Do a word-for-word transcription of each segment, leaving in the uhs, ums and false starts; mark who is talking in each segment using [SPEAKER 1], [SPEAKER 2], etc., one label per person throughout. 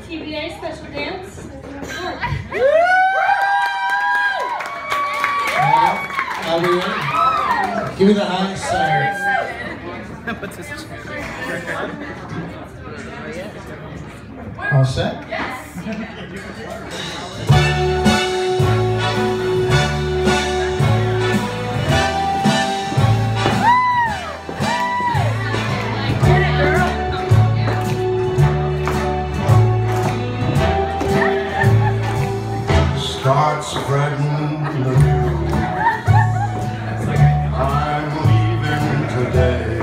[SPEAKER 1] T V A special dance.
[SPEAKER 2] Are we in? Give me the high side.
[SPEAKER 3] What's this?
[SPEAKER 2] All set?
[SPEAKER 4] Start spreading the news. I'm leaving today.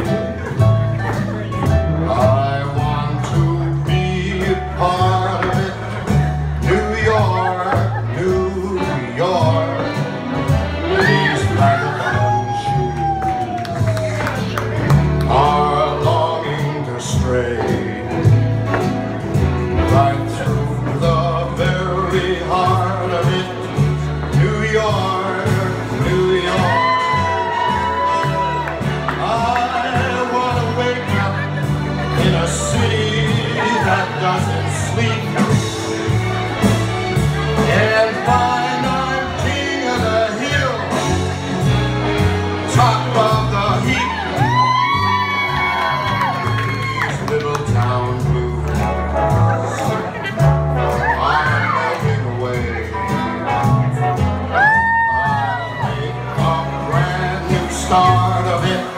[SPEAKER 4] I want to be a part of it. New York, New York. These vagabond shoes are longing to stray right through the very heart of it. New York, New York. I want to wake up in a city that doesn't sleep and find I'm king of the hill, top of the heap. These little town blues are melting away. I'll make a brand new start of it.